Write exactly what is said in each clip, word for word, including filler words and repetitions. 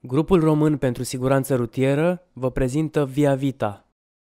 Grupul Român pentru Siguranță Rutieră vă prezintă Via Vita.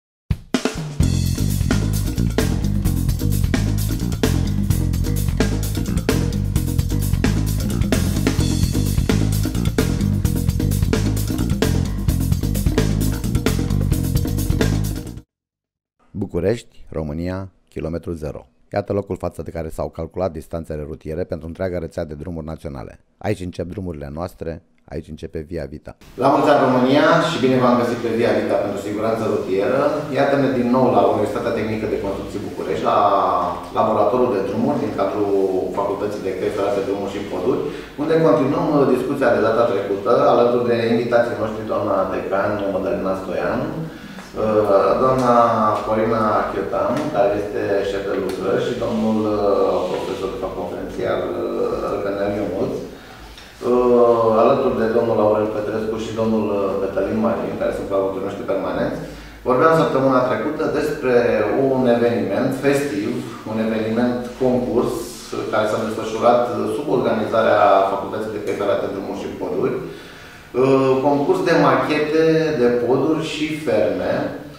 București, România, kilometru zero. Iată locul față de care s-au calculat distanțele rutiere pentru întreaga rețea de drumuri naționale. Aici încep drumurile noastre, aici începe Via Vita. La mulți ani, România, și bine v-am găsit pe Via Vita pentru siguranță rutieră. Iată-ne din nou la Universitatea Tehnică de Construcții București, la laboratorul de drumuri din cadrul Facultății de Căi Ferate, Drumuri și Poduri, unde continuăm discuția de data trecută alături de invitații noștri, doamna decan Mădălina Stoian, doamna Corina Chiotan, care este șef de lucrări, și domnul profesor de fapt conferențiar Răcănel Ionuț, alături de domnul Aurel Petrescu și domnul Cătălin Marin, care sunt colaboratori noștri permanenți. Vorbeam săptămâna trecută despre un eveniment festiv, un eveniment concurs care s-a desfășurat sub organizarea Facultății de Căi Ferate, Drumuri și Poduri. Concurs de machete de poduri și ferme.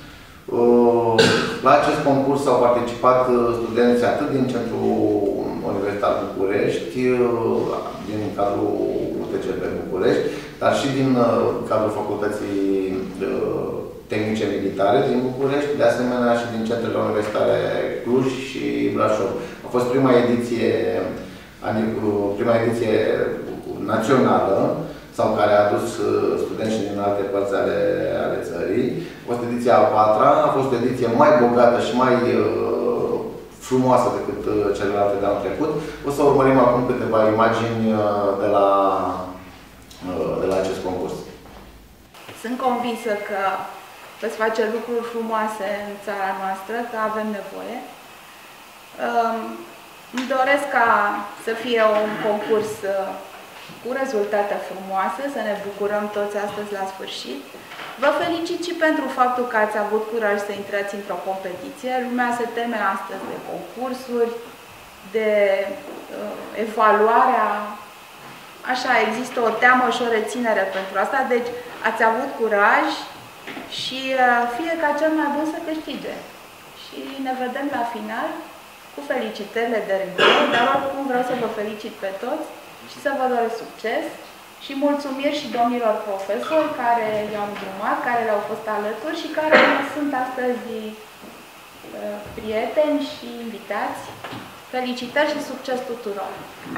La acest concurs au participat studenți atât din Centrul Universitar București, din cadrul U T C P București, dar și din cadrul Facultății Tehnice Militare din București, de asemenea și din centrele universitare Cluj și Brașov. A fost prima ediție, prima ediție națională, sau care a adus studenți și din alte părți ale, ale țării. A fost ediția a patra, a fost o ediție mai bogată și mai uh, frumoasă decât uh, celelalte de anul trecut. O să urmărim acum câteva imagini uh, de, la, uh, de la acest concurs. Sunt convinsă că veți face lucruri frumoase în țara noastră, că avem nevoie. Uh, îmi doresc ca să fie un concurs uh, cu rezultate frumoase, să ne bucurăm toți astăzi la sfârșit. Vă felicit și pentru faptul că ați avut curaj să intrați într-o competiție. Lumea se teme astăzi de concursuri, de uh, evaluarea. Așa, există o teamă și o reținere pentru asta, deci ați avut curaj și uh, fie ca cel mai bun să câștige. Și ne vedem la final cu felicitările de rigoare, dar oricum vreau să vă felicit pe toți și să vă doresc succes și mulțumiri și domnilor profesori care i-au îndrumat, care le-au fost alături și care sunt astăzi uh, prieteni și invitați. Felicitări și succes tuturor!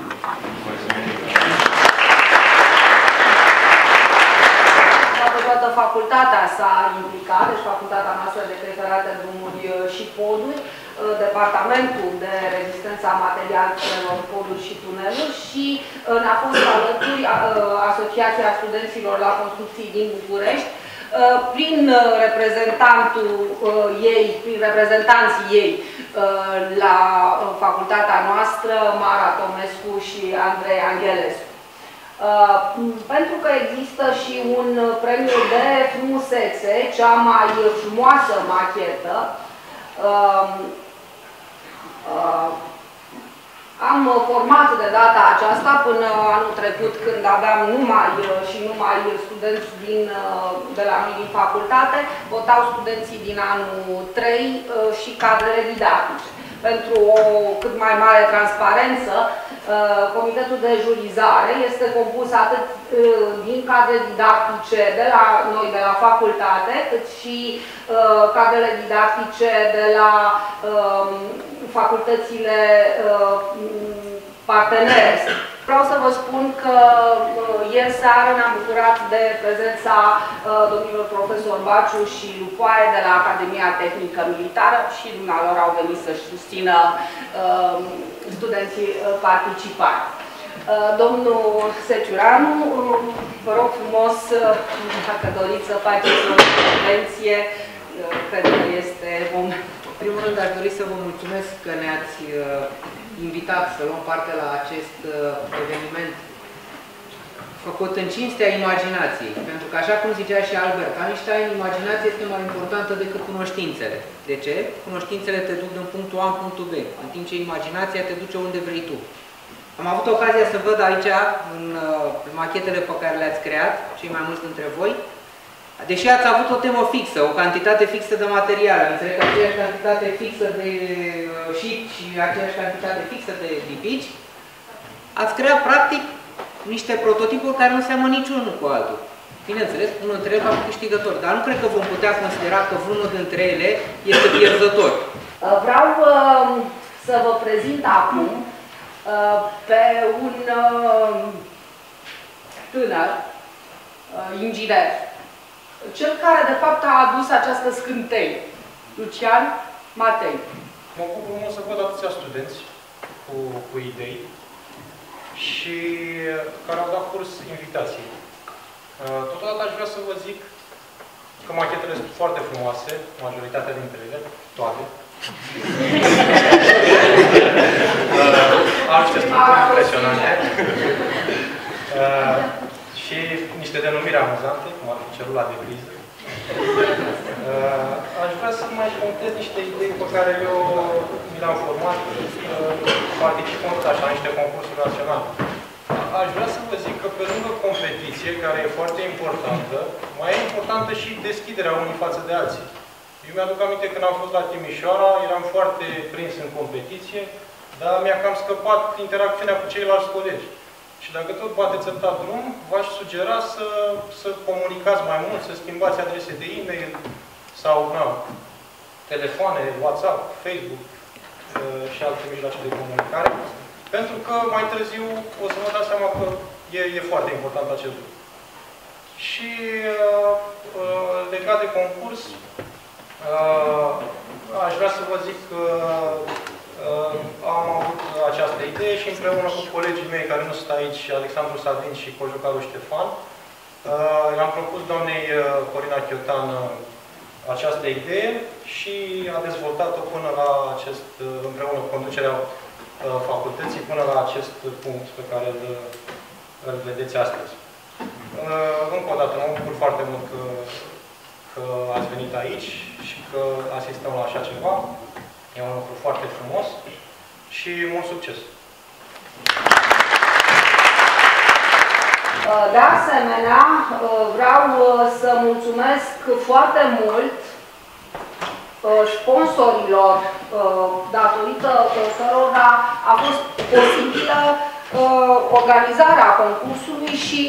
Toată, toată facultatea s-a implicat, deci facultatea noastră de Căi Ferate, Drumuri și Poduri, Departamentul de Rezistență a Materialelor, Poduri și Tuneluri și ne-a fost alături Asociația Studenților la Construcții din București, prin reprezentantul ei, prin reprezentanții ei la facultatea noastră, Mara Tomescu și Andrei Anghelescu. Pentru că există și un premiu de frumusețe, cea mai frumoasă machetă, Uh, am format de data aceasta până anul trecut, când aveam numai și numai studenți din, de la noi din facultate, votau studenții din anul trei și cadrele didactice. Pentru o cât mai mare transparență, comitetul de jurizare este compus atât din cadre didactice de la noi, de la facultate, cât și cadrele didactice de la facultățile partenere. Vreau să vă spun că ieri seară ne-am bucurat de prezența domnilor profesor Baciu și Lupoaie de la Academia Tehnică Militară și dumnealor au venit să-și susțină studenții participanți. Domnul Seciuranu, vă rog frumos, dacă doriți să faceți o intervenție, cred că este momentul. În primul rând, aș dori să vă mulțumesc că ne-ați invitat să luăm parte la acest eveniment făcut în cinstea imaginației. Pentru că, așa cum zicea și Albert Einstein, imaginația este mai importantă decât cunoștințele. De ce? Cunoștințele te duc din punctul A în punctul B, în timp ce imaginația te duce unde vrei tu. Am avut ocazia să văd aici, în machetele pe care le-ați creat, cei mai mulți dintre voi, deși ați avut o temă fixă, o cantitate fixă de materiale, înțeleg că aceeași cantitate fixă de sheet și aceeași cantitate fixă de lipici, ați creat practic niște prototipuri care nu seamănă niciunul cu altul. Bineînțeles, unul dintre ele va fi câștigător, dar nu cred că vom putea considera că vreunul dintre ele este pierzător. Vreau uh, să vă prezint acum uh, pe un uh, tânăr uh, inginer, cel care de fapt a adus această scânteie, Lucian Matei. Mă bucur mult să văd atâția studenți cu, cu idei și care au dat curs invitației. Totodată aș vrea să vă zic că machetele sunt foarte frumoase, majoritatea dintre ele, toate. Alte structuri impresionante. Și niște denumiri amuzante, cum ar fi celula de priză. Aș vrea să mai contez niște idei pe care eu mi le-am format participând așa în niște concursuri naționale. Aș vrea să vă zic că pe lângă competiție, care e foarte importantă, mai e importantă și deschiderea unii față de alții. Eu mi-aduc aminte când am fost la Timișoara, eram foarte prins în competiție, dar mi-a cam scăpat interacțiunea cu ceilalți colegi. Și dacă tot bateți atâta drum, v-aș sugera să, să comunicați mai mult, să schimbați adrese de e-mail sau na, telefoane, WhatsApp, Facebook și alte mijloace de comunicare. Pentru că mai târziu o să vă dați seama că e, e foarte important acest lucru. Și uh, uh, legat de concurs, uh, aș vrea să vă zic că uh, am avut această idee și împreună cu colegii mei care nu sunt aici, Alexandru Savin și Cojocaru Ștefan, uh, i-am propus doamnei Corina Chiotan această idee și a dezvoltat-o până la acest, împreună cu conducerea facultății până la acest punct pe care îl, îl vedeți astăzi. Încă o dată, mă bucur foarte mult că, că ați venit aici și că asistăm la așa ceva. E un lucru foarte frumos și mult succes! De asemenea, vreau să mulțumesc foarte mult sponsorilor, datorită cărora a fost posibilă organizarea concursului și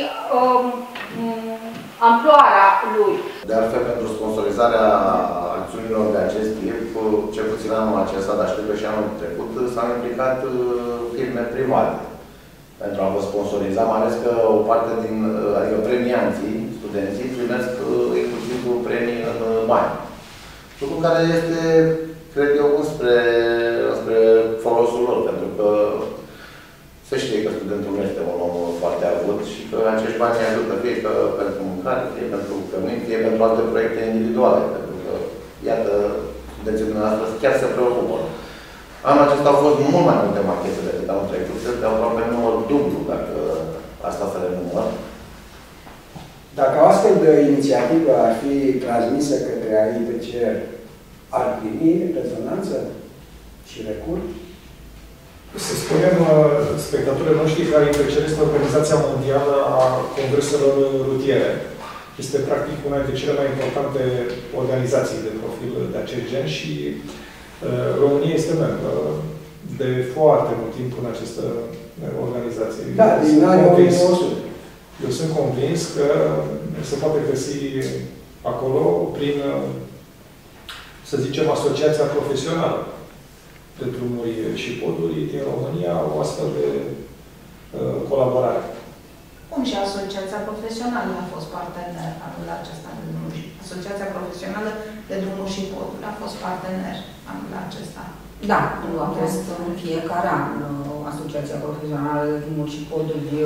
amploarea lui. De altfel, pentru sponsorizarea acțiunilor de acest tip, cel puțin anul acesta, dar știu că și anul trecut, s-au implicat firme private pentru a vă sponsoriza, mai ales că o parte din, adică premianții, studenții, primesc inclusiv premii în bani. Lucru care este, cred eu, spre, spre folosul lor, pentru că se știe că studentul nu este un om foarte avut și că acești bani ajută fie că pentru mâncare, fie pentru cămini, fie pentru alte proiecte individuale, pentru că, iată, studenții dumneavoastră chiar se preocupă. Anul acesta au fost mult mai multe machete decât anul trecut, cred că aproape număr dublu, dacă asta se renumăr. Dacă o astfel de inițiativă ar fi transmisă către A I P C R, ar primi rezonanță și recurs? Să spunem spectatorii noștri că A I P C R este Organizația Mondială a Congreselor Rutiere. Este practic una dintre cele mai importante organizații de profil de acest gen și uh, România este membră de foarte mult timp în această organizație. Da, din anii o mie nouă sute. Eu sunt convins că se poate găsi acolo, prin, să zicem, asociația profesională de drumuri și poduri din România, o astfel de uh, colaborare. Cum și Asociația Profesională a fost partener anul acesta de drumuri. Asociația Profesională de Drumuri și Poduri a fost partener anul acesta. Da, a fost în fiecare an Asociația Profesională de Drumuri și Poduri din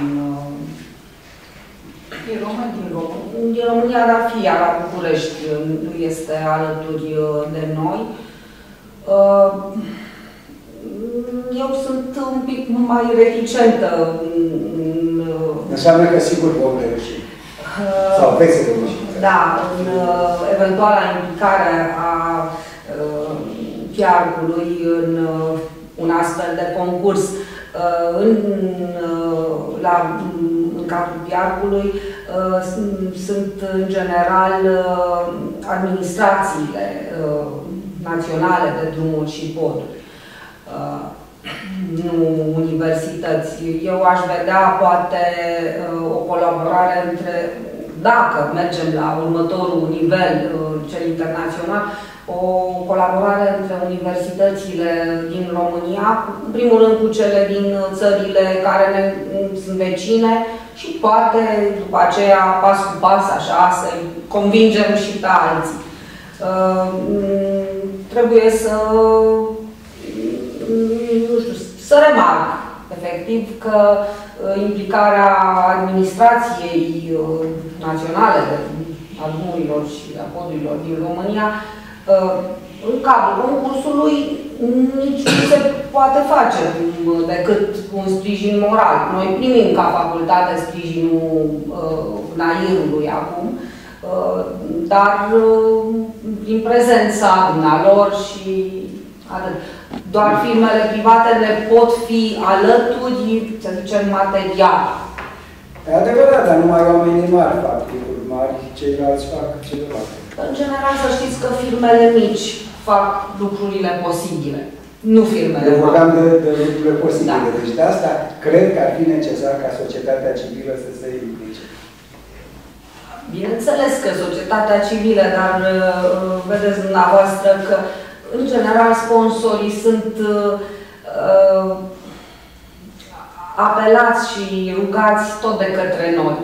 Din România. Din, Rom din România, dar fie la București nu este alături de noi. Eu sunt un pic mai reticentă. Înseamnă că sigur vom reuși. Sau veți reuși. Da, în eventuala implicare a Chiargului în un astfel de concurs. În, la, în cadrul Piarcului sunt în general administrațiile naționale de drumuri și poduri, nu universități. Eu aș vedea poate o colaborare între, dacă mergem la următorul nivel, cel internațional, o colaborare între universitățile din România, în primul rând cu cele din țările care ne sunt vecine și poate după aceea, pas cu pas, așa, să-i convingem și pe alții. Uh, trebuie să, nu știu, să remarc, efectiv, că uh, implicarea administrației uh, naționale a drumurilor și a podurilor din România în cadrul concursului nici nu se poate face decât un sprijin moral. Noi primim ca facultate sprijinul N A I-ului acum, dar prin prezența dumnealor și atât. Doar firmele private le pot fi alături, să zicem, material. E adevărat, dar numai oamenii mari fac lucruri mari, ceilalți fac celelalte. În general, să știți că firmele mici fac lucrurile posibile, nu firmele mari. Eu vorbeam de, de lucrurile posibile, da. Deci de asta cred că ar fi necesar ca societatea civilă să se implice. Bineînțeles că societatea civilă, dar vedeți dumneavoastră că, în general, sponsorii sunt uh, apelați și rugați tot de către noi.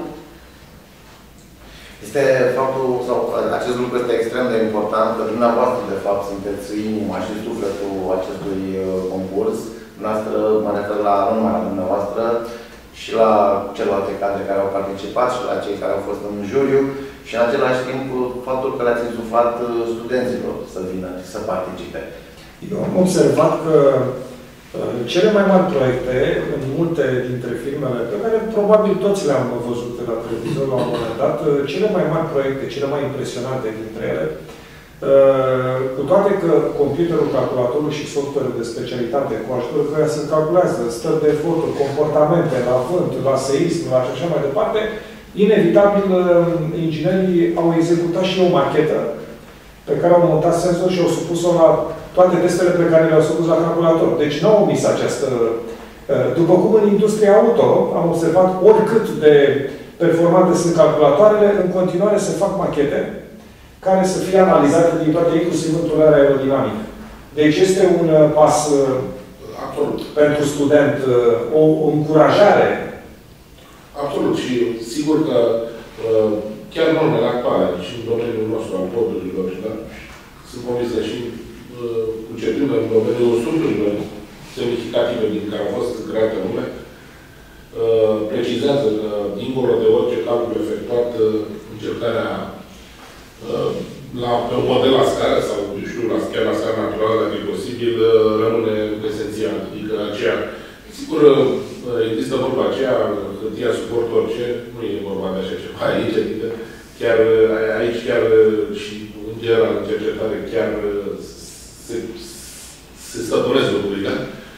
Este faptul, sau acest lucru este extrem de important, că dumneavoastră, de fapt, sunteți inima și sufletul acestui concurs. Dumneavoastră, mă refer la, nu numai la dumneavoastră, și la celelalte cadre care au participat și la cei care au fost în juriu și, în același timp, faptul că le-ați insuflat studenților să vină și să participe. Eu am observat că cele mai mari proiecte, în multe dintre filmele pe care probabil toți le-am văzut la televizor la un moment dat, cele mai mari proiecte, cele mai impresionante dintre ele, cu toate că computerul, calculatorul și software de specialitate, cu ajutorul care se calculează stări de eforturi, comportamente, la vânt, la seism, la și așa mai departe, inevitabil inginerii au executat și o machetă pe care au montat senzor și au supus-o la toate testele pe care le-au supus la calculator. Deci nu au omis această... După cum în industria auto am observat, oricât de performante sunt calculatoarele, în continuare se fac machete care să fie analizate din toate, inclusiv întâlnirea aerodinamică. Deci este un pas absolut pentru student, o, o încurajare. Absolut. Și sigur că chiar normele actuale, și în domeniul nostru al podurilor, da? Sunt convins că și cucerime în domeniul surdurilor semnificative din care au fost create nume, precizează că, dincolo de orice calcul efectuat, încercarea la, pe un model la scară, sau, eu știu, la, chiar la scară naturală, dacă e posibil, rămâne esențial. Adică aceea, sigur, există vorba aceea, hârtia suportă orice, nu e vorba de așa ceva aici, adică chiar aici, chiar și în general, în cercetare, chiar se, se stăpânesc lucrurile.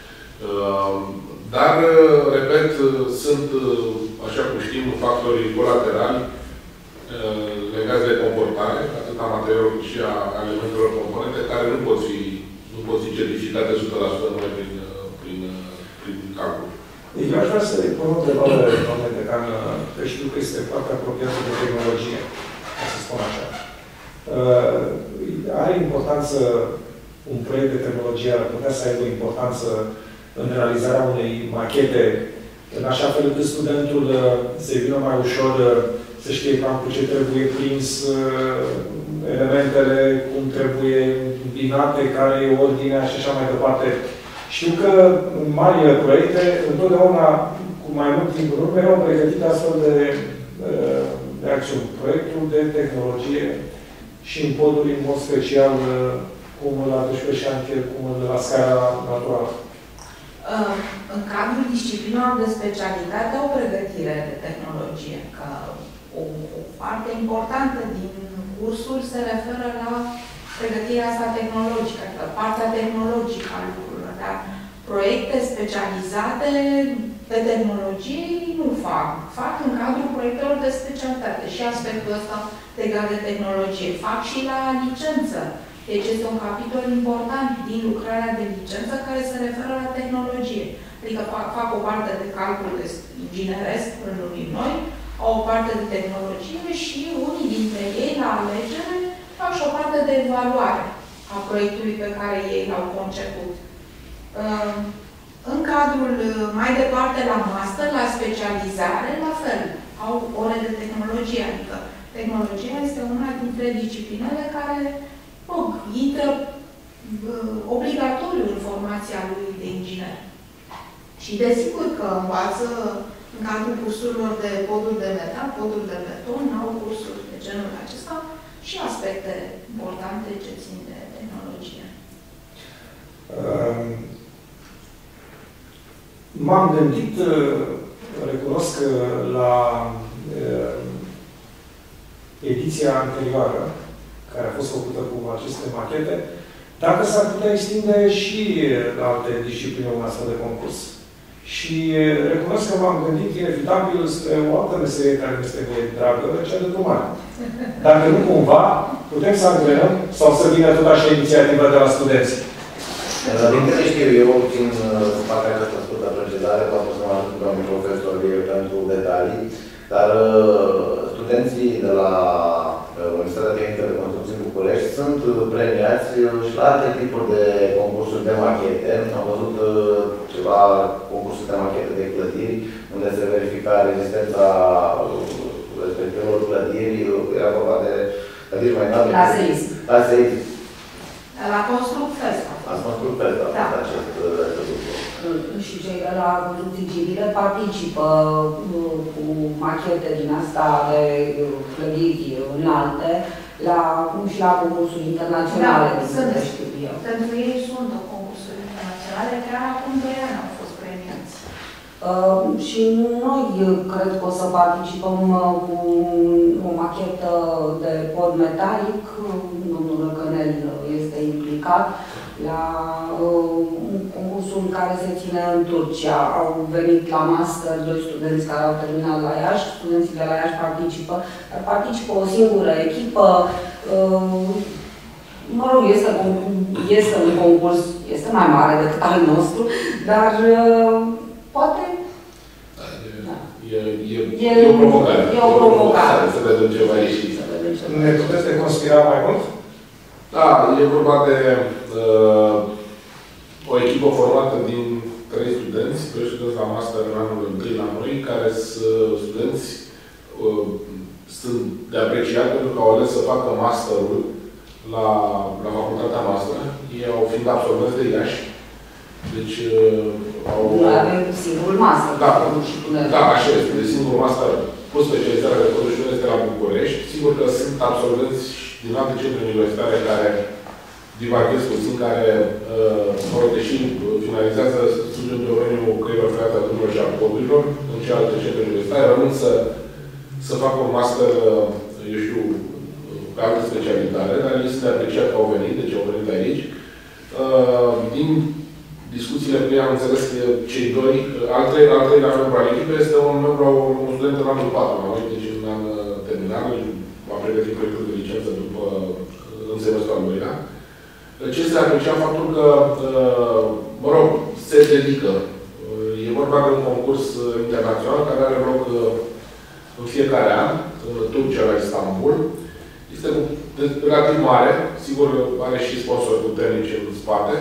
Dar, repet, sunt, așa cum știm, factorii colaterali legați de comportare, atât a materialului cât și a elementelor componente, care nu pot fi, nu pot fi certificate o sută la sută numai prin, prin, prin calcul. Eu aș vrea să-i pun o întrebare, domnule decan, că știu că este foarte apropiată de tehnologie, ca să spun așa. Are importanță un proiect de tehnologie, ar putea să aibă importanță în realizarea unei machete, în așa fel încât studentul se vină mai ușor să știe cam cu ce trebuie prins elementele, cum trebuie îmbinate, care e ordinea și așa mai departe. Știu că în mari proiecte, întotdeauna, cu mai mult timp în urmă, erau pregătite astfel de, de acțiuni. Proiectul de tehnologie și în poduri, în mod special, cum la doisprezece șantier, cum la scara naturală. În cadrul disciplinelor de specialitate, o pregătire de tehnologie, că o, o parte importantă din cursuri se referă la pregătirea asta tehnologică, partea tehnologică a lucrurilor. Dar Proiecte specializate pe tehnologie nu fac. Fac în cadrul proiectelor de specialitate și aspectul ăsta legat de tehnologie. Fac și la licență. Deci este un capitol important din lucrarea de licență care se referă la tehnologie. Adică fac, fac o parte de calcul ingineresc, îl numim noi, au o parte de tehnologie și unii dintre ei, la alegere, fac și o parte de evaluare a proiectului pe care ei l-au conceput. În cadrul mai departe la master, la specializare, la fel, au ore de tehnologie, adică tehnologia este una dintre disciplinele care oh, intră uh, obligatoriu în formația lui de inginer. Și desigur că învață în cadrul cursurilor de poduri de metal, poduri de beton, au cursuri de genul acesta și aspecte importante ce țin de tehnologie. Um, M-am gândit, recunosc, la uh, ediția anterioară, care a fost făcută cu aceste machete, dacă s-ar putea extinde și la alte discipline un astfel de concurs. Și recunosc că m-am gândit inevitabil spre o altă meserie care mi este dragă, cea de drumare. Dacă nu cumva, putem să angrenăm sau să vină tot așa inițiativă de la studenți. Din câte știu eu, țin să fac această scurtă procedare, poate să mă ajut cu domnul profesor pentru detalii, dar studenții de la Universitatea Tehnică de Construcții București sunt premiați și la alte tipuri de concursuri de machete. Am văzut ceva concursuri de machete de clădiri, unde se verifica rezistența respectivelor clădiri, era vorba de clădiri mai înalte. La seism. La seism. La Construcfest. La Construcfest, da, acest lucru. Și cei de la construcții civile participă cu machete din asta de clădiri înalte la, și la concursuri internaționale, Da, sunt, știu eu. Pentru ei sunt concursuri internaționale, chiar acum doi ani au fost premiați. Uh, și noi cred că o să participăm uh, cu o machetă de pod metalic. Domnul Răcănel este implicat la uh, concursul care se ține în Turcia. Au venit la master doi studenți care au terminat la Iași. Studenții de la Iași participă, dar participă o singură echipă. Uh, mă rog, este, este un concurs, este mai mare decât al nostru, dar uh, poate... Da. E, e, e, e o provocare. E o provocare. Să vedem ce va ieși. Ne puteți deconspira mai mult? Da, e vorba de uh, o echipă formată din trei studenți, doi studenți la master în anul întâi la noi, care sunt studenți uh, sunt de apreciat pentru că au ales să facă masterul la, la facultatea noastră. Ei au fiind absolvenți de Iași. Deci uh, au... Noi avem singurul master. Da, da, așa este. De singurul master cu specializare de codul și este la București. Sigur că sunt absolvenți din alte centre universitare care divaghez puțin, care, uh, mă rog, deși finalizează studiul în domeniul căilor ferate a drumurilor și a podurilor, în celelalte centre universitare, rămân să, să facă un master, uh, eu știu, pe altă specialitate, dar este apreciat că au venit, deci au venit aici. Uh, din discuțiile pe ei am înțeles că cei doi, al treilea, al treilea membru al echipei este un membru, un student în anul patru, la noi, deci în an terminal, va pregăti proiectul de licență după, în semestrul al doilea. Ce este apreciat faptul că, mă rog, se dedică. E vorba de un concurs internațional care are loc în fiecare an, în Turcia, la Istanbul. Este relativ mare, sigur are și sponsori puternici în spate.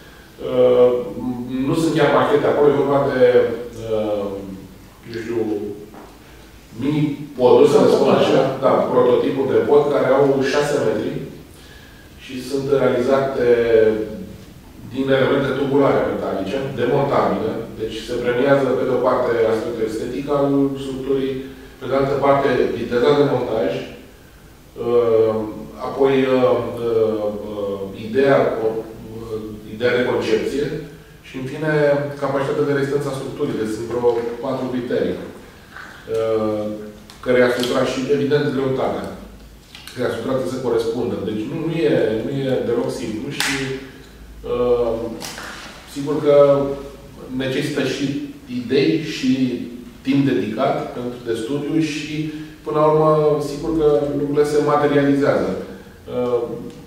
Nu sunt chiar machete acolo, e vorba de, eu știu, mini-poduri, să le spun așa, da, prototipuri de pod care au șase metri și sunt realizate din elemente tubulare metalice, demontabile. Deci se premiază pe de o parte aspectul estetic al structurii, pe de altă parte viteza de montaj, apoi ideea, ideea de concepție și, în fine, capacitatea de rezistență a structurii. Deci sunt vreo patru criterii care i-a structurat și, evident, greutatea. Care i-a structurat să se corespundă. Deci nu, nu, e, nu e deloc simplu și uh, sigur că necesită și idei și timp dedicat pentru de studiu și, până la urmă, sigur că lucrurile se materializează. Uh,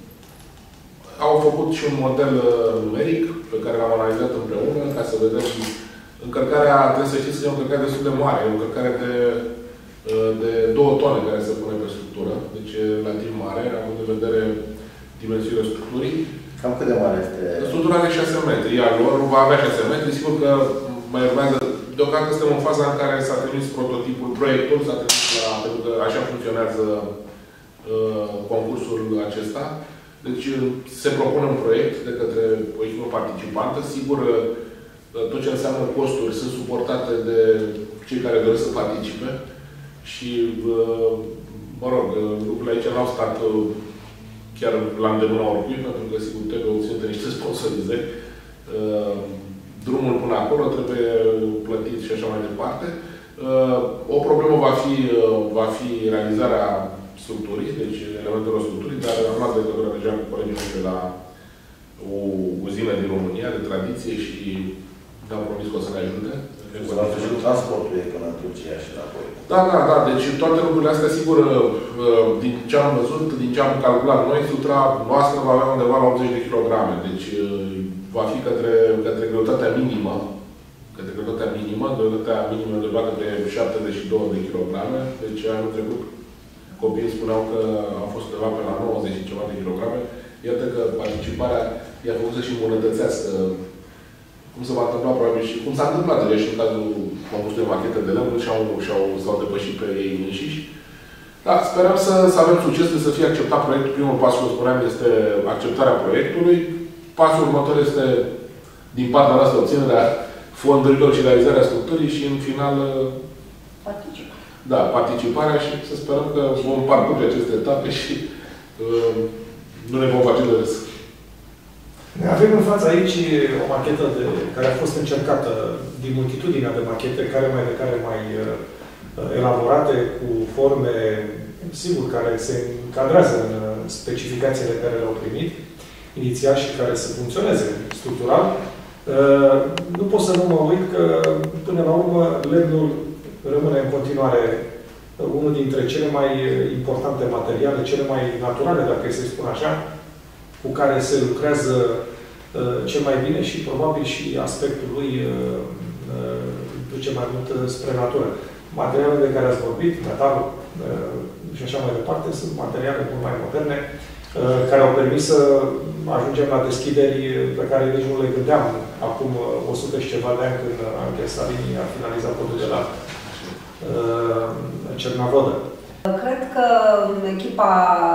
au făcut și un model numeric pe care l-am analizat împreună, ca să vedem încărcarea, trebuie să știți că e o încărcare destul de mare, e o încărcare de, de două tone care se pune pe structură, deci relativ mare, având în vedere dimensiunile structurii. Cam cât de mare este? Structura are șase metri, iar lor va avea șase metri, sigur că mai urmează, deocamdată suntem în faza în care s-a trimis prototipul, proiectul, s-a trimis la, pentru că așa funcționează uh, concursul acesta. Deci se propune un proiect de către o echipă participantă. Sigur, tot ce înseamnă costuri sunt suportate de cei care doresc să participe. Și, mă rog, lucrurile aici n-au stat chiar la îndemâna oricui, pentru că, sigur, trebuie obținute niște sponsorizări. Drumul până acolo trebuie plătit și așa mai departe. O problemă va fi, va fi realizarea structurii, deci elementelor structurii, dar am luat legătura deja cu colegii noștri la o uzină din România, de tradiție, și ne-am promis că o să ne ajute. Și transportul e până în Turcia și înapoi. Da, da, da. Deci toate lucrurile astea, sigur, din ce am văzut, din ce am calculat noi, structura noastră va avea undeva la optzeci de kilograme. Deci va fi către, către greutatea minimă. Către greutatea minimă. Greutatea minimă undeva către șaptezeci și două de kilograme. Deci anul trecut copiii spuneau că au fost undeva pe la nouăzeci și ceva de kilograme. Iată că participarea i-a făcut să și îmbunătățească cum se va întâmpla probabil și cum s-a întâmplat deja și în cazul concursului de machete de lemn și-au și-au, s-au depășit pe ei înșiși. Da, sperăm să, să avem succes, să fie acceptat proiectul. Primul pas, cum spuneam, este acceptarea proiectului. Pasul următor este, din partea noastră, obținerea fondurilor și realizarea structurii și, în final, participarea. Da, participarea, și să sperăm că vom parcurge aceste etape și uh, nu ne vom face de râs. Avem în fața aici o machetă de, care a fost încercată din multitudinea de machete, care mai de care mai uh, elaborate, cu forme, sigur, care se încadrează în specificațiile care le-au primit inițial și care să funcționeze structural. Uh, nu pot să nu mă uit că, până la urmă, lemnul rămâne în continuare unul dintre cele mai importante materiale, cele mai naturale, dacă e să spun așa, cu care se lucrează uh, cel mai bine și probabil și aspectul lui uh, uh, duce mai mult spre natură. Materialele de care ați vorbit, metalul uh, și așa mai departe, sunt materiale mult mai moderne, uh, care au permis să ajungem la deschideri pe care nici nu le gândeam acum o sută și ceva de ani, când Anghel Salini a finalizat podul de la uh, Cernavodă. Cred că echipa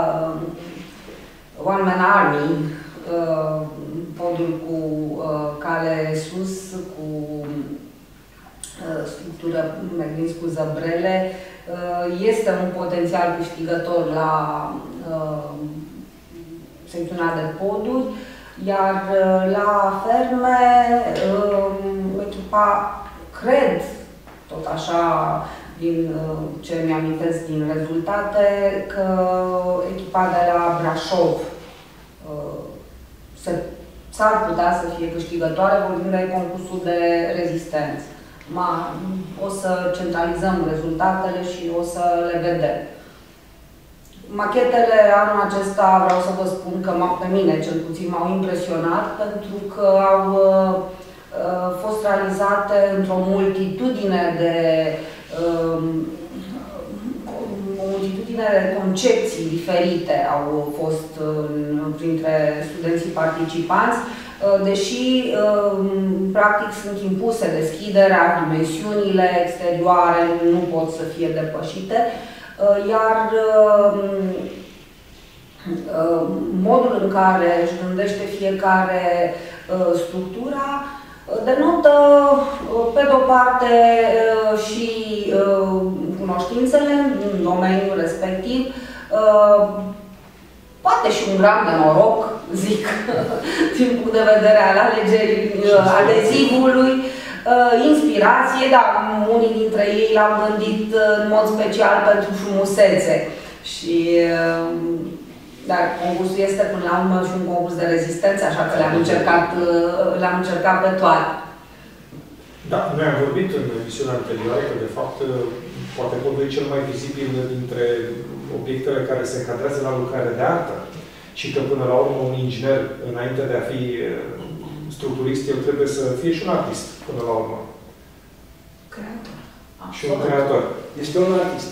One Man Army, uh, podul cu uh, cale sus, cu uh, structură, mergând cu zăbrele, uh, este un potențial câștigător la uh, secțiunea de poduri, iar uh, la ferme uh, echipa, cred, tot așa, din uh, ce mi-amintesc din rezultate, că echipa de la Brașov uh, s-ar putea să fie câștigătoare, vorbim de concursul de rezistență. Ma, o să centralizăm rezultatele și o să le vedem. Machetele anul acesta, vreau să vă spun că pe mine cel puțin m-au impresionat, pentru că au uh, fost realizate într-o multitudine de o multitudine de concepții diferite au fost printre studenții participanți, deși practic sunt impuse deschiderea, dimensiunile exterioare nu pot să fie depășite, iar modul în care își gândește fiecare structura denotă, pe de-o parte, și cunoștințele în domeniul respectiv, poate și un gram de noroc, zic, din punct de vedere al alegerii adezivului, inspirație, dar unii dintre ei l-au gândit în mod special pentru frumusețe. Și Dar concursul este până la urmă și un concurs de rezistență, așa că le-am încercat, le-am încercat pe toate. Da, noi am vorbit în emisiunea anterioară că, de fapt, poate podul e cel mai vizibil dintre obiectele care se încadrează la lucrare de artă. Și că, până la urmă, un inginer, înainte de a fi structurist, el trebuie să fie și un artist, până la urmă. Creator. Și un creator. Este un artist.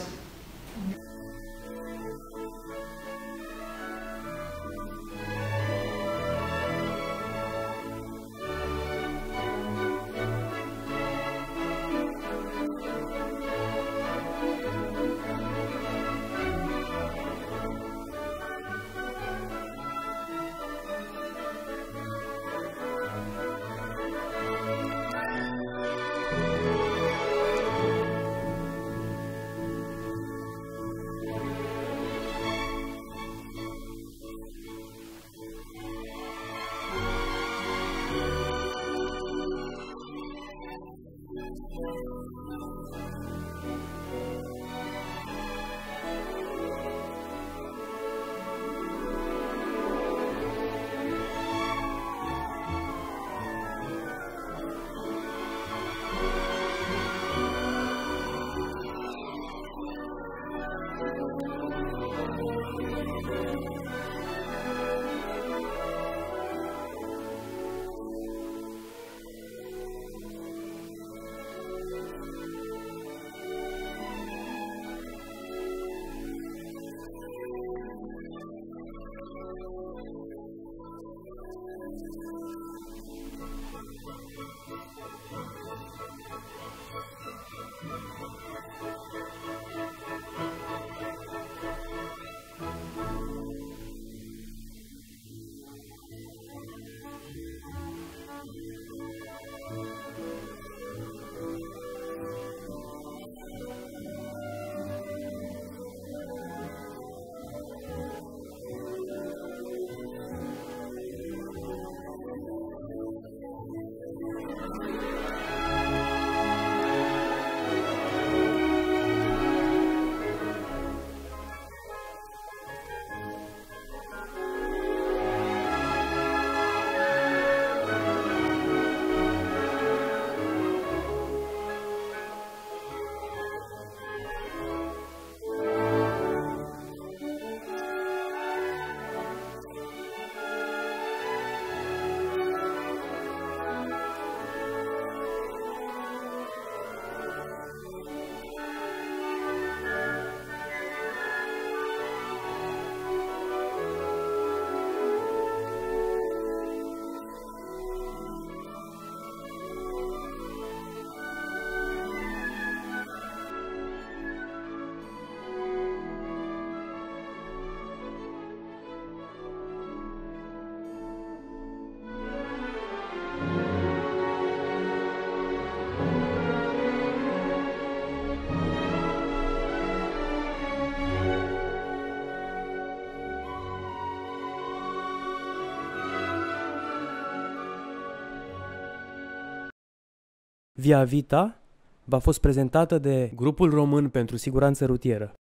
Via Vita v-a fost prezentată de Grupul Român pentru Siguranță Rutieră.